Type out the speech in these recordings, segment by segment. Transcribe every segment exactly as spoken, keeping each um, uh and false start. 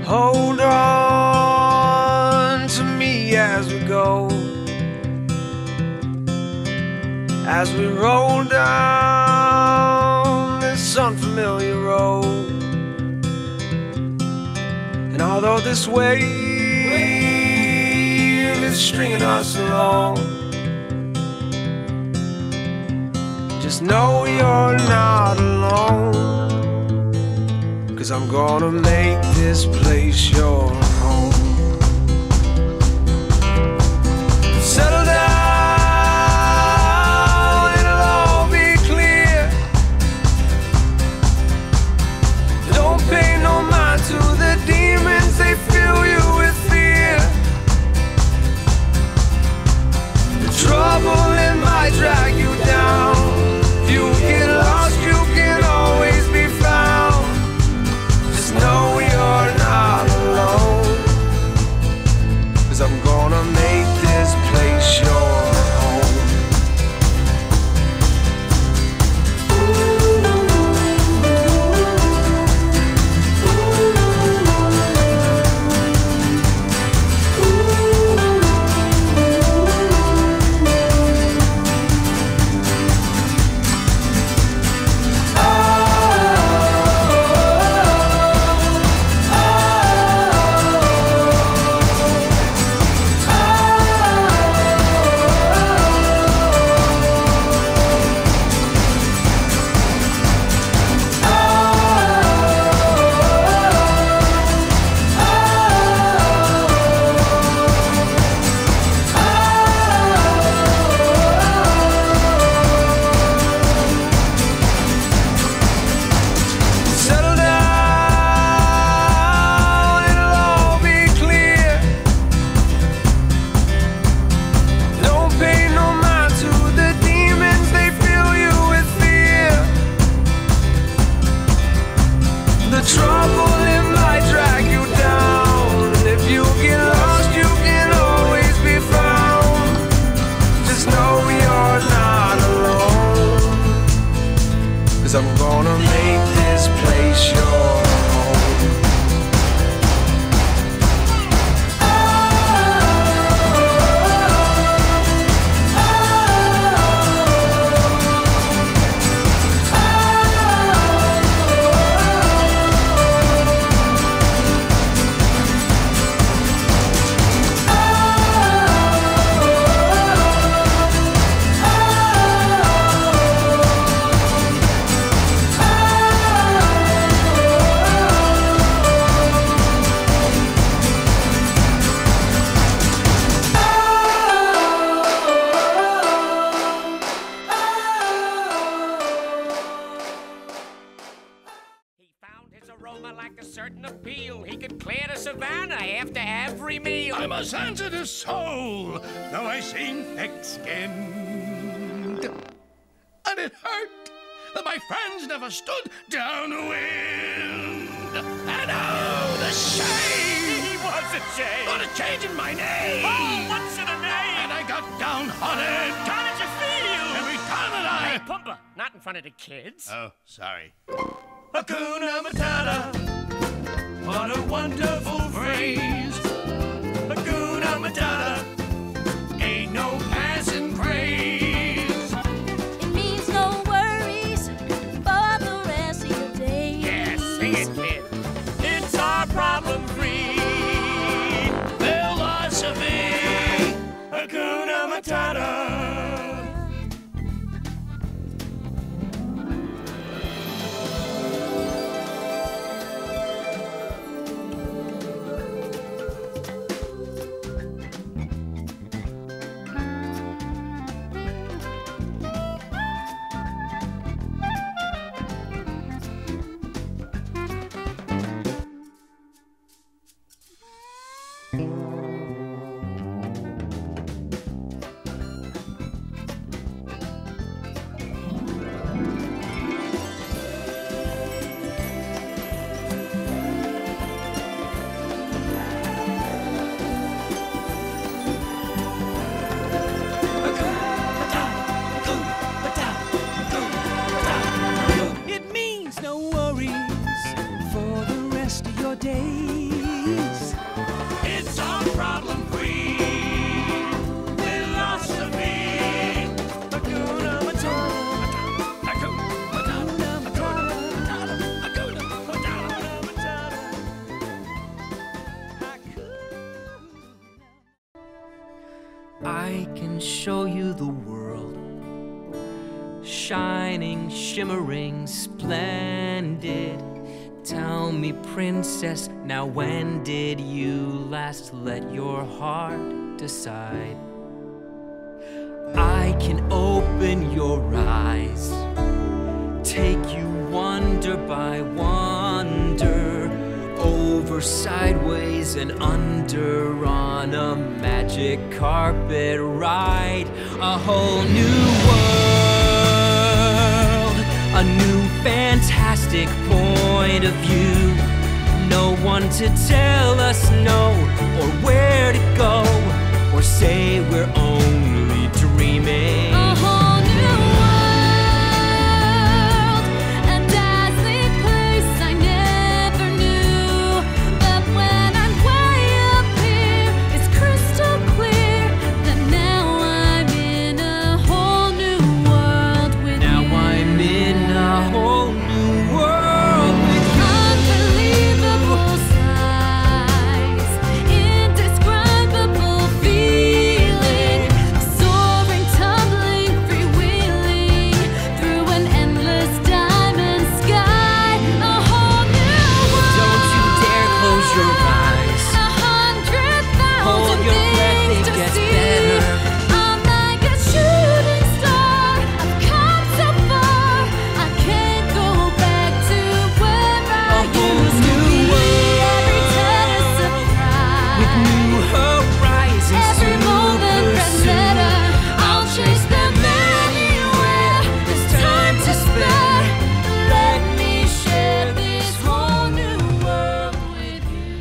hold on to me as we go, as we roll down this unfamiliar road. And although this wave is stringing us along, just know you're not alone, 'cause I'm gonna make this place your home. Settle down, it'll all be clear. Don't pay no mind to the demons, they fill you with fear. The trouble, it might drag you down. If you get lost, you can always be found. Just know you're not alone, 'cause I'm gonna make this place your home. The trouble, it might drag you down. And if you get lost, you can always be found. Just know you're not alone, 'cause I'm gonna make this place your home. Aroma like a certain appeal. He could clear the savannah after every meal. I'm a sensitive soul, though I seem thick-skinned. And it hurt that my friends never stood downwind. And oh, the shame! He was ashamed. What a change in my name! Oh, what's in a name? And I got downhearted. How did you feel? Every time that I... Hey, Pumper, not in front of the kids. Oh, sorry. Hakuna Matata, what a wonderful phrase. Hakuna Matata, ain't no passing craze. It means no worries for the rest of your days. Yeah, sing it, kid. It's our problem-free philosophy. Hakuna Matata. I can show you the world, shining, shimmering, splendid. Tell me, princess, now when did you last let your heart decide? I can open your eyes, take you wonder by wonder, over, sideways, and under on a magic carpet ride. A whole new world, a new fantastic point of view. No one to tell us no, or where to go, or say we're only dreaming. A whole new world, a dazzling place I never knew. But when I'm way up here, it's crystal clear that now I'm in a whole new world with Now you. I'm in a whole new world with you. Unbelievable sights, indescribable feeling, soaring, tumbling, freewheeling through an endless diamond sky. A whole new world. Don't you dare close your eyes. A hundred thousand Hold your breath, things it to gets see. better. I'm like a shooting star. I've come so far. I can't go back to where I A whole used to new be. world. Every turn a surprise. With new horizons Every to moment red pursue. letter. I'll chase them anywhere. There's time to spare. Let me share this whole new world with you.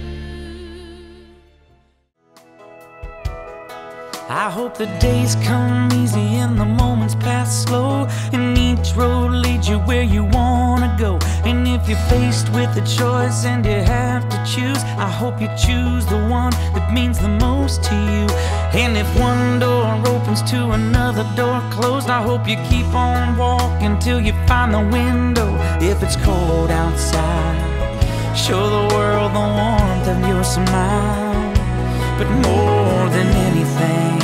I hope the days come easy and the moments pass slow, and each road leads you where you wanna go. And if you're faced with a choice and you have to choose, I hope you choose the one that means the most to you. And if one door opens to another door closed, I hope you keep on walking till you find the window. If it's cold outside, show the world the warmth of your smile. But more than anything,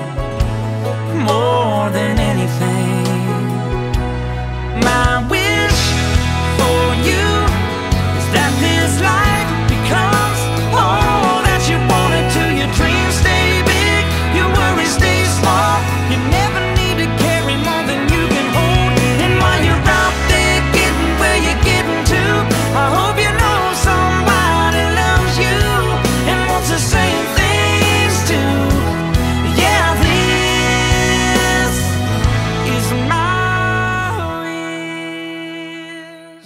more than anything, my wish for you is that this life becomes all that you want it to. Your dreams stay big, your worries stay small. You never need to carry more than you can hold. And while you're out there getting where you're getting to, I hope you know somebody loves you and wants the same things too. Yeah, this is my wish.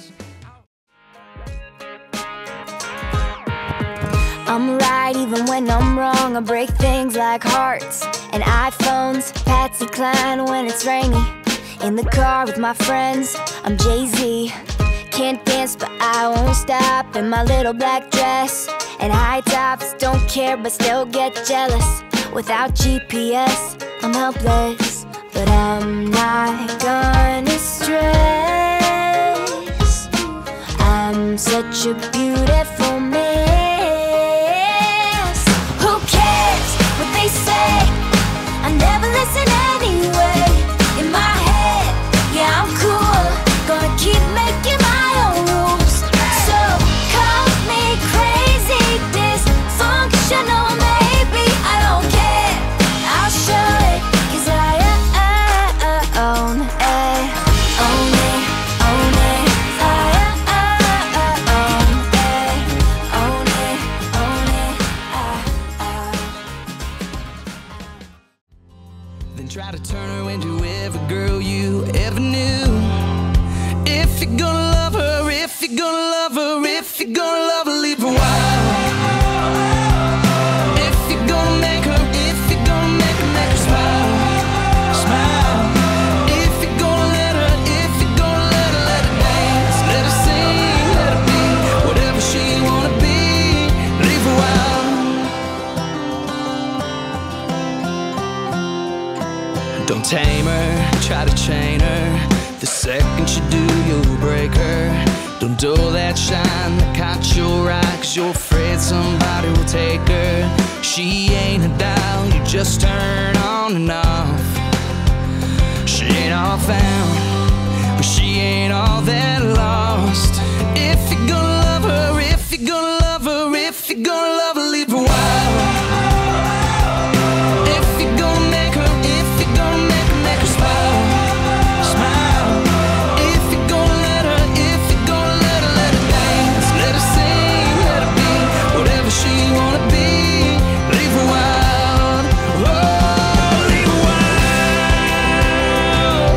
I'm right even when I'm wrong. I break things like hearts and iPhones. Patsy Cline when it's rainy. In the car with my friends, I'm Jay-Z. Can't dance but I won't stop in my little black dress. And high tops, don't care but still get jealous. Without G P S, I'm helpless. But I'm not gonna stress. I'm such a beautiful mess. Who cares what they say? I never listen anyway. In my head, yeah, I'm cool. Gonna keep making my own rules. So call me crazy, dysfunctional, maybe. I don't care, I'll show it. Cause I uh, uh, uh, own it. Own it, own it. I uh, uh, uh, own it. Own it, own it. Uh, uh. Then try to turn her into every girl you ever knew. If you're gonna love her, if you're gonna love her, if you're gonna love her, leave her wild. If you're gonna make her, if you're gonna make her, make her smile, smile. If you're gonna let her, if you're gonna let her, let her dance, let her sing, let her be whatever she wanna be, leave her wild. Don't tame her, try to chain her. The second you do, you'll break her. Don't dull that shine that caught your eye, 'cause you're afraid somebody will take her. She ain't a dial you just turn on and off. She ain't all found, but she ain't all that lost. If you're gonna love her, if you're gonna love her, if you're gonna love her, leave her wild. If you're gonna make her, if you're gonna make her, make her smile, smile. If you're gonna let her, if you're gonna let her, let her dance, let her sing, let her be whatever she wanna be. Leave her wild, oh, leave her wild,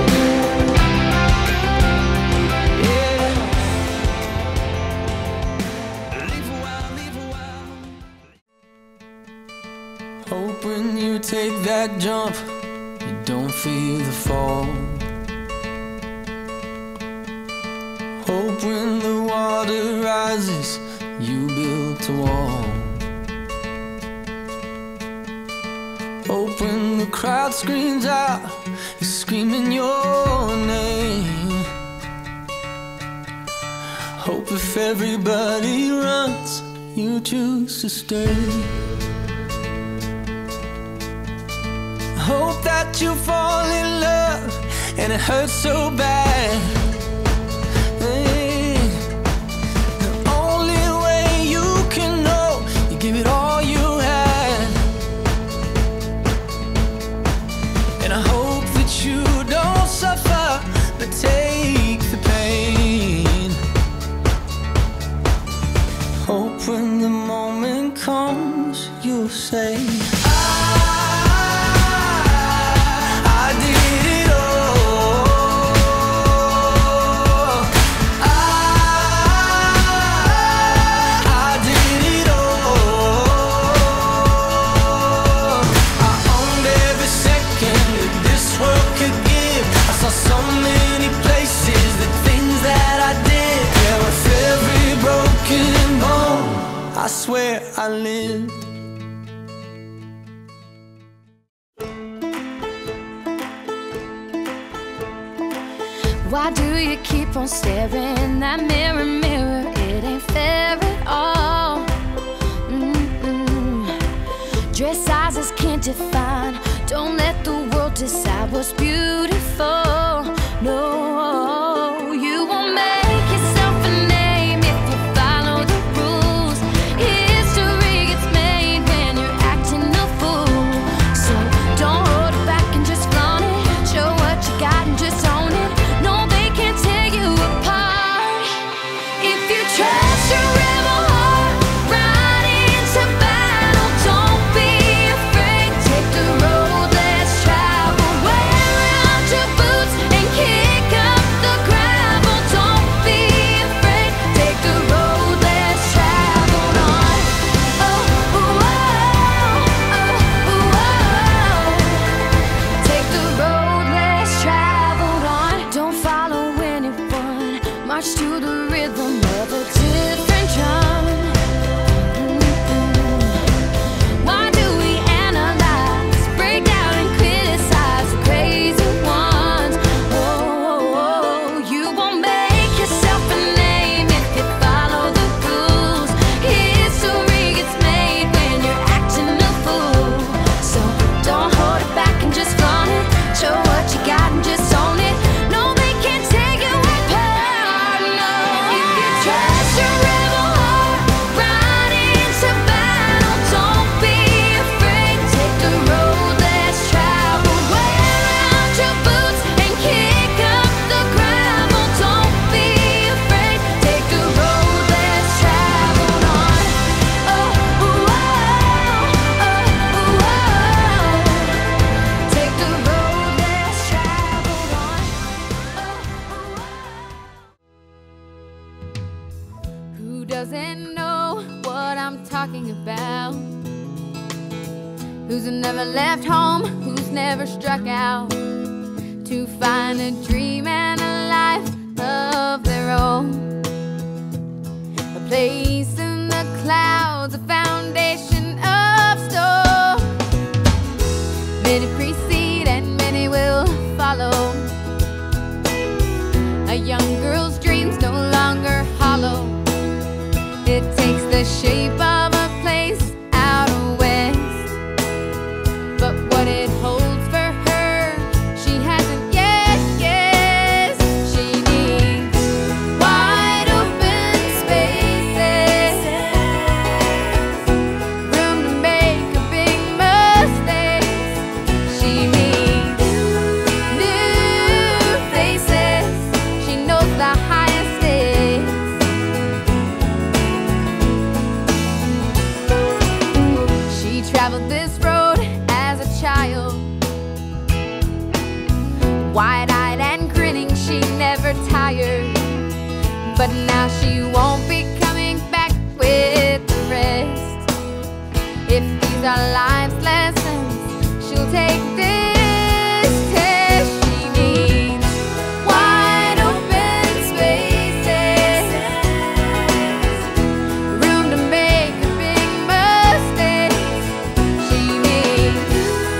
yeah. Leave her wild, leave her wild. Hope when you take that jump, you don't feel the fall. Hope when the water rises, you built a wall. Hope when the crowd screams out, you're screaming your name. Hope if everybody runs, you choose to stay. Hope that you fall in love and it hurts so bad. Hey, the only way you can know, you give it all you had. And I hope that you don't suffer, but take the pain. Hope when the moment comes, you'll say, I swear I lived. Why do you keep on staring that mirror, mirror? It ain't fair at all. Mm-mm. Dress sizes can't define. Don't let the world decide what's beautiful. No, you won't make yourself a name if you follow the rules. History gets made when you're acting a fool. So don't hold it back and just flaunt it. Show what you got and just own it. No, they can't tear you apart. If you trust your rebel heart right into battle, don't be afraid. Take the road less traveled. Wear out your boots and kick up the gravel. Don't be afraid. Take the road less traveled on. Oh, oh, oh, oh, oh. Take the road less traveled on. Don't follow anyone. March to the rhythm of a different drum. Mm-mm. Why do we analyze, break down and criticize the crazy ones? Oh, you won't make yourself a name if you follow the rules. History gets made when you're acting a fool. So don't hold it back and just flaunt it. Show what you got and just own it. No, they can't take you apart. No, if you trust your rebel heart right into battle, don't be afraid. Take the road less traveled. Wear out your boots and kick up the gravel. Don't be afraid. Take the road less traveled on. Oh, oh, oh, oh. Take the road less traveled on. Who doesn't know what I'm talking about? Who's never left home? Who's never struck out to find a dream and a life of their own? A place in the clouds, a foundation of stone. Many precede and many will follow. A young girl's dreams no longer the shape of a place out west, but what it holds for her, she hasn't yet guessed. She needs wide open spaces, room to make a big mistake. She needs new faces. She knows the highest stakes. She traveled this road as a child, wide-eyed and grinning, she never tired. But now she won't be coming back with the rest. If these are life's lessons, she'll take this test. She needs wide open spaces, room to make a big mistake. She needs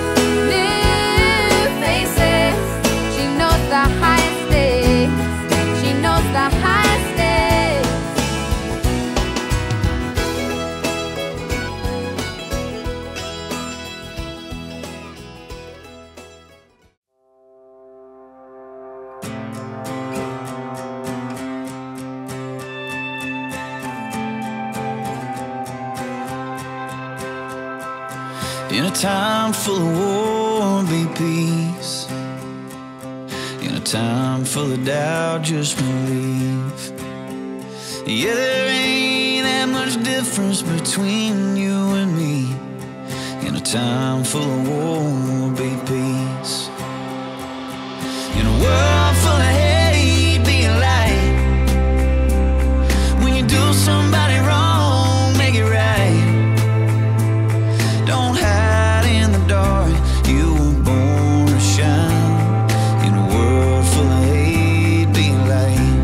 new faces. She knows the highest stakes. She knows the highest stakes. In a time full of war, be peace. In a time full of doubt, just believe. Yeah, there ain't that much difference between you and me. In a time full of war, be peace. In a world full of hate, be a light. When you do somebody wrong, make it right. Don't hide in the dark, you were born to shine. In a world full of hate, be a light.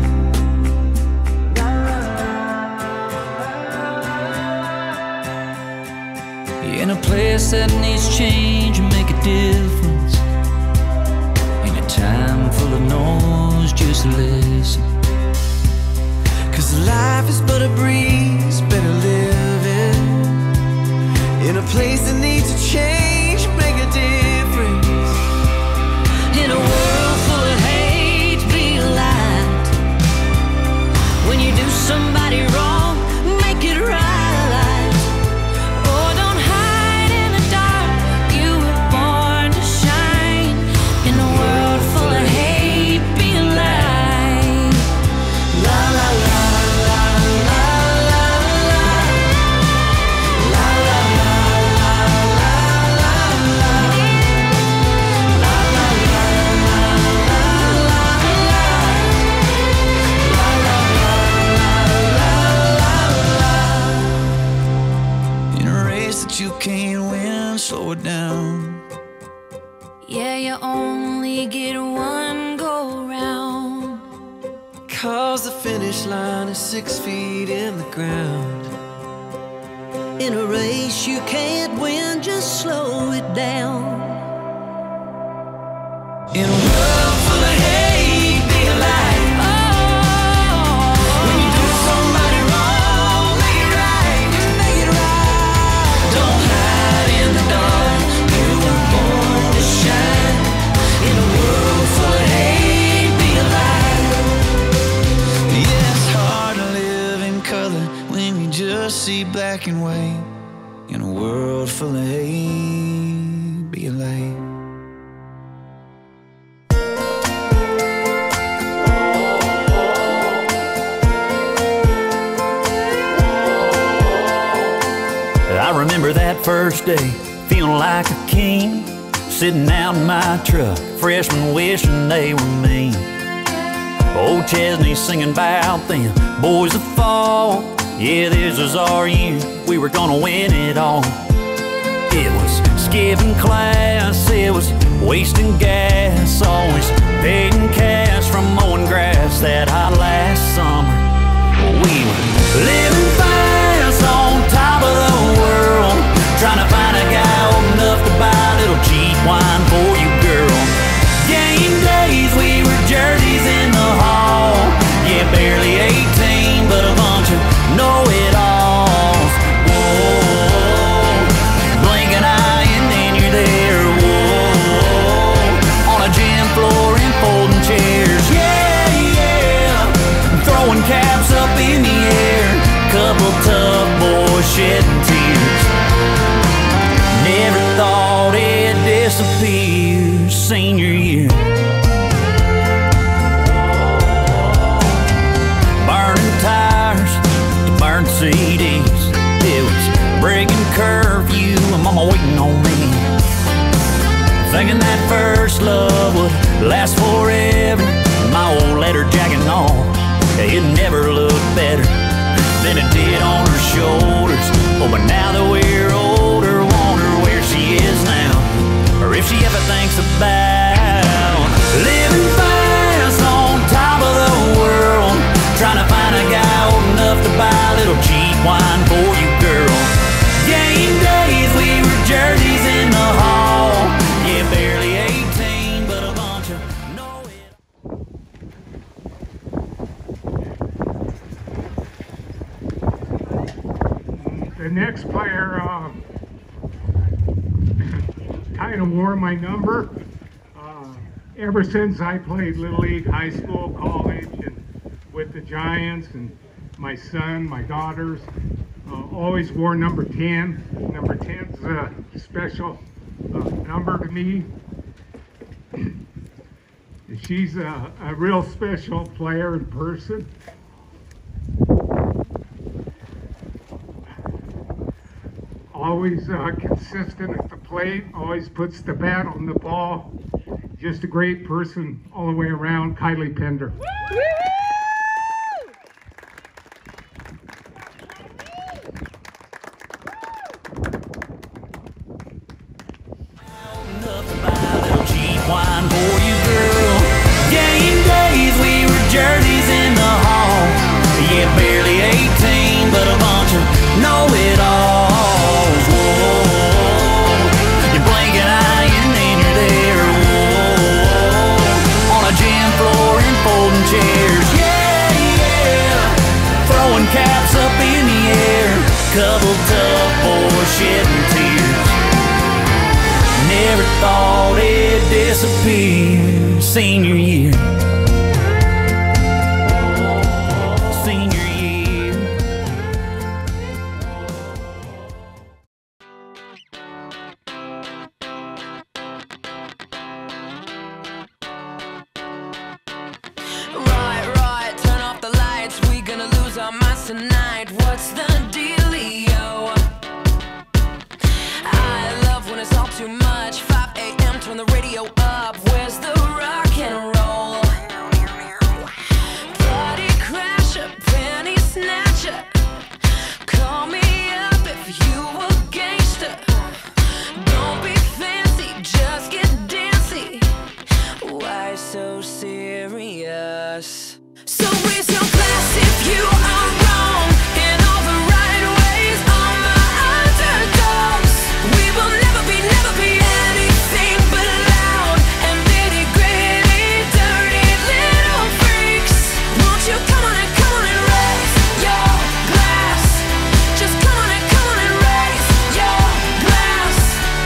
In a place that needs change, make a difference. In a time full of noise, just listen. Cause life is but a breeze, better live it. In a place that needs a change, make a difference. In a world full of hate, be a light. When you do somebody wrong, make it right. Oh, don't hide in the dark, you were born to shine. In a world full of hate, be a light. La la la la la la la. La la la la la la la. La la la la la la la. La la la la la la. In a race that you can't win, slow it down. Yeah, you only get one go round. Cause the finish line is six feet in the ground. In a race you can't win, just slow it down. In a world full of hate, be a light. When you do somebody wrong, make it right. Make it right. Don't hide in the dark, you were born to shine. In a world full of hate, be a light. Yeah, it's hard to live in color when you just see black and white. In a world full of hate, be a light. I remember that first day, feeling like a king, sitting out in my truck, freshmen wishing they were me. Old Chesney singing about them boys of fall. Yeah, this was our year, we were gonna win it all. It was skipping class, it was wasting gas, always paid in cash from mowing grass that hot last summer. We were living fast on top of the world, trying to find a guy old enough to buy a little cheap wine for you, girl. Game days, we were jerseys in the hall. Yeah, barely eighteen, but a bunch of know-it-alls. first love would last forever. My old leather jacket and all, it never looked better than it did on her shoulders. Oh, but now that we're older, wonder where she is now, or if she ever thinks about living fast on top of the world, trying to find a guy old enough to buy a little cheap wine for you, girl. Game days, we were jerseys in the hall. Yeah, barely eighteen, but a bunch of know-it. The next player uh, kind of wore my number uh, ever since I played Little League, high school, college, and with the Giants, and my son, my daughters, uh, always wore number ten. Number ten's a special uh, number to me. She's a, a real special player in person. Always uh, consistent at the plate, always puts the bat on the ball. Just a great person all the way around, Kilee Pender. Wine for you, girl. Game days, we were jerseys in the hall. Yeah, barely eighteen, but a bunch of know-it-alls. Whoa, you're blinking eye and then you're there. Whoa, on a gym floor and folding chairs. Yeah, yeah, throwing caps up in the air, cuddled up or shedding tears. Never thought it'd disappear. Senior year. Senior year. Right, right, turn off the lights. We gonna lose our minds tonight. What's the dealio? I love when it's all too much. five A M, turn the radio up. Where's the rock and roll? Party crasher, penny snatcher. Call me up if you a gangster. Don't be fancy, just get dancy. Why so serious? So raise your glass if you are wrong in all the right ways. All my underdogs, we will never be, never be anything but loud and nitty gritty, dirty little freaks. Won't you come on and come on and raise your glass? Just come on and come on and raise your glass.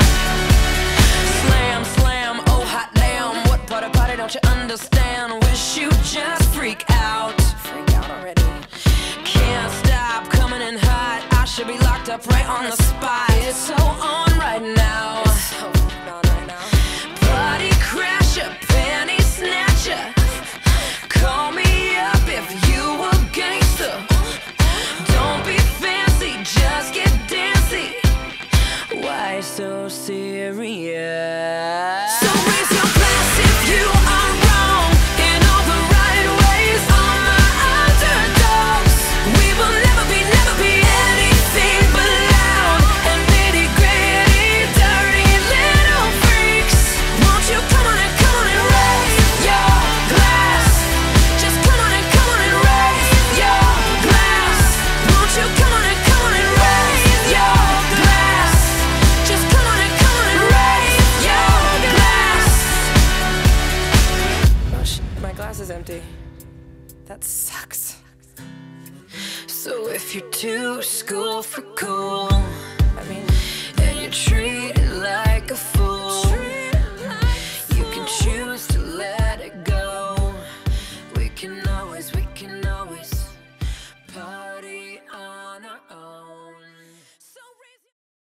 Slam, slam, oh hot damn, what part of party don't you understand? Wish you just freak out. Freak out already. Can't stop coming in hot. I should be locked up right on the spot. It's so on right now. It's so on right now. Party crasher, penny snatcher. Call me up if you a gangster. Don't be fancy, just get dancy. Why so serious? So raise your glass if you are wrong in all the right ways. All my underdogs, we will never be, never be anything but loud and nitty gritty, dirty little freaks. Won't you come on and come on and raise your glass? Just come on and come on and raise your glass. Won't you come on and come on and raise your glass? Just come on and come on and raise your glass. Oh shit, my glass is empty. That sucks. So if you're too school for cool, I mean, and you're treated like a fool, you can choose to let it go. We can always, we can always party on our own. So raise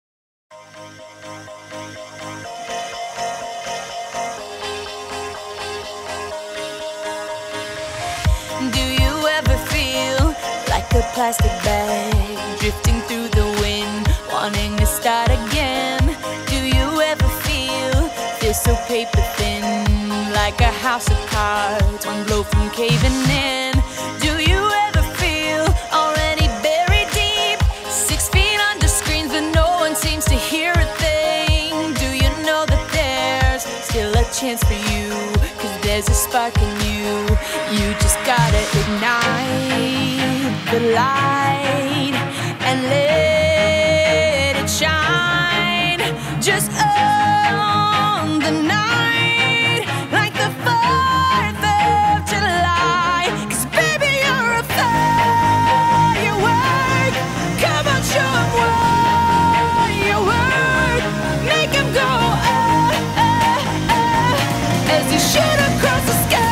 Do you ever feel like a plastic bag drifting through the wind, wanting to start again? Do you ever feel this You're so paper thin, like a house of cards, one blow from caving in. Do you ever feel already buried deep, six feet under screens, but no one seems to hear a thing? Do you know that there's still a chance for you? Cause there's a spark in you. You just gotta ignite the light and let it shine. Just own the night like the fourth of July. Cause baby, you're a firework. Come on, show 'em what you work. Make 'em go ah, ah, ah, as you shoot across the sky.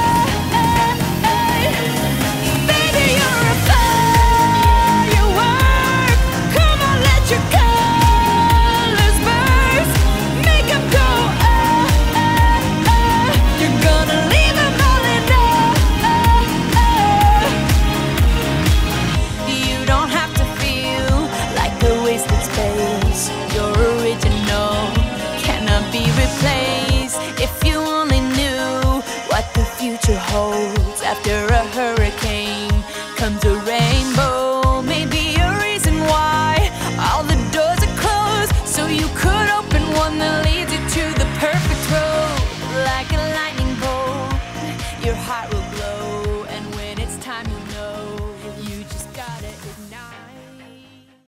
Baby, you're a firework. Come on, let your colors burst. Make 'em go ah, ah, ah. You're gonna leave 'em all in awe. You don't have to feel like a wasted space. You're original, cannot be replaced. If you only knew what the future holds.